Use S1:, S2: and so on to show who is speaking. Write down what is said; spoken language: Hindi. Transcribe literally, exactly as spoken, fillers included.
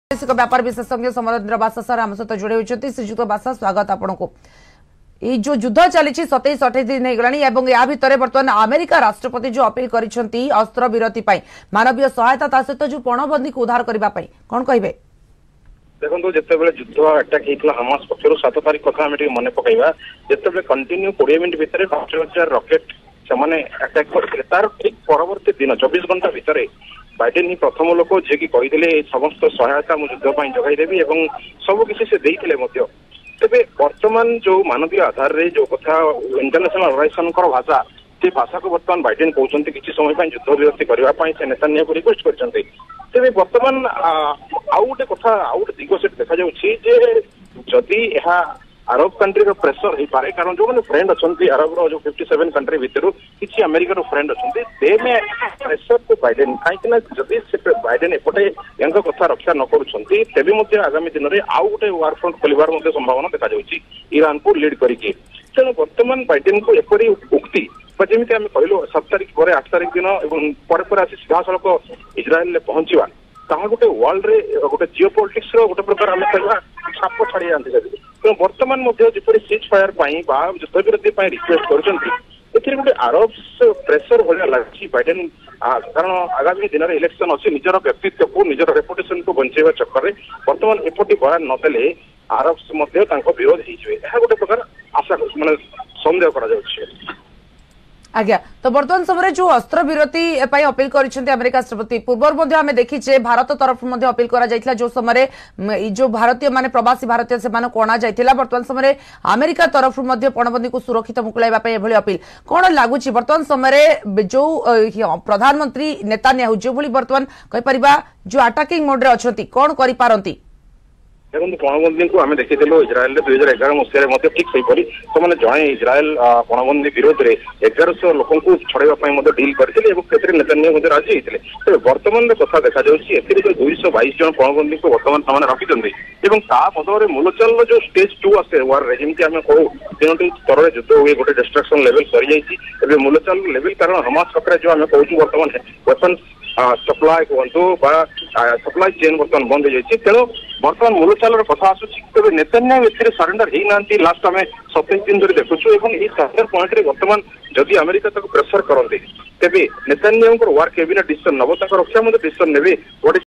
S1: वैश्विक व्यापार विशेषज्ञ समरेन्द्र बासा सर आम सहित जोड़े होती। श्रीजुक्त बासा स्वागत आपको। ये जो युद्ध चली सतैश अठाईस दिन होगलानी या भितर बर्तमान अमेरिका राष्ट्रपति जो अपील करिसेंती अस्त्र विरति मानवीय सहायता ता सहित जो पणबंदी को उद्धार करने कौन कहे
S2: देखो जिते युद्ध अटैक होता हमास पक्ष सात तारीख कथा मन पकड़ा जिते कंटिन्यू कोड़े मिनिट भितर पांच हजार रकेट से अटैक करते तार ठीक परवर्ती दिन चौबीस घंटा भितर बाइडेन ही प्रथम लोक जे कि कही समस्त सहायता मुझे युद्ध जगैदेवी और सबकि से तेरे वर्तमान जो मानवीय आधार रे जो कथा इंटरनेशनल ऑर्गेनाइजेशन भाषा से भाषा को बर्तमान बाइडेन कहते किसी समय युद्ध विरति करने से नेतान्याहू को रिक्वेस्ट करते तेरे बर्तमान आउ गोटे कथा आउ गोटे दिग से देखा जदि अरब कंट्री रो प्रेशर हो पारे कारण जो मैंने फ्रेंड अच्छा अरब रो जो फिफ्टी सेवन कंट्री भितर किसी अमेरिका रो फ्रेंड अच्छा दे में प्रेशर को बाइडेन कहीं जदि से बाइडेन एपटे या कथा रक्षा न करुँचे तेज आगामी दिन में आउ गोटे वार फ्रंट खोलिबार संभावना देखा ईरान को लीड करके तेणु बर्तमान बाइडेन को एपरी उक्ति जमी आम कहलु सात तारीख पर आठ तारीख दिन पर आसी सीधा सड़क इज्राएल पहुंचा ताहा गोटे वर्ल्ड रे गोटे जियो पॉलिटिक्स रो गोटे प्रकार आम कह छाप छाड़ी जाती तेणु बर्तमान जपरी सीज फायर युद्ध विरति रिक्वेस्ट कर गोटे अरब प्रेसर भाया लगी बाइडेन कारण आगामी दिन में इलेक्शन अच्छी निजर व्यक्तित्व को निजर रेपुटेशन को बंचेवा चक्कर में बर्तमान एपटी बयान नदेले अरब विरोध हो गोटे प्रकार आशा मानने सन्देह कर
S1: आज्ञा तो बर्तमान समय जो अस्त्र विरति अपील कर अमेरिका राष्ट्रपति पूर्व आम देखीचे भारत तरफ अपील कर जो समय जो भारतीय माने प्रवासी भारतीय से अणा जाइला बर्तमान समय अमेरिका तरफ पणबंदी को सुरक्षित मुकुलाइबा अपील कौन लगुच बर्तमान समय जो प्रधानमंत्री नेतान्याहू जो भली बर्तमान कहीपर जो अटैकिंग मोड रे अच्छा कौन करिपारंती
S2: देखो पणबंदी को आम देखी इज्राएल दुई हजार एगार मसीह ठीक से जड़े इज्राएल पणबंदी विरोध में एगारश लोक छड़ाई डिल करते नेतान्याहू राजी होते तेज बर्तमान कथा देखा दुईश बैश जन पणबंदी को बर्तमान से रखिंट बदल में मूलचाल जो स्टेज टू आसे वार जमी आम कहूँ तीनो स्तर में युद्ध हुए गोटे डिस्ट्रक्शन लेवल सरी मूलचाल लेवल कारण हमास पकड़े जो आम कहूँ बर्तमान वेपन सप्लाई कहतु सप्लाई चेन बर्तमान बंद हो जाए तेणु बर्तमान मूलचाल कथा आसूँ नेतान्याहू ए सरेंडर होना लास्ट आम सतैश दिन धरी देखुँ सरेंडर पॉइंट रे बर्तमान जदि अमेरिका प्रेसर करते तेज नेतान्याहू वार कैबिनेट डिसीजन नब रक्षा डिसीजन ने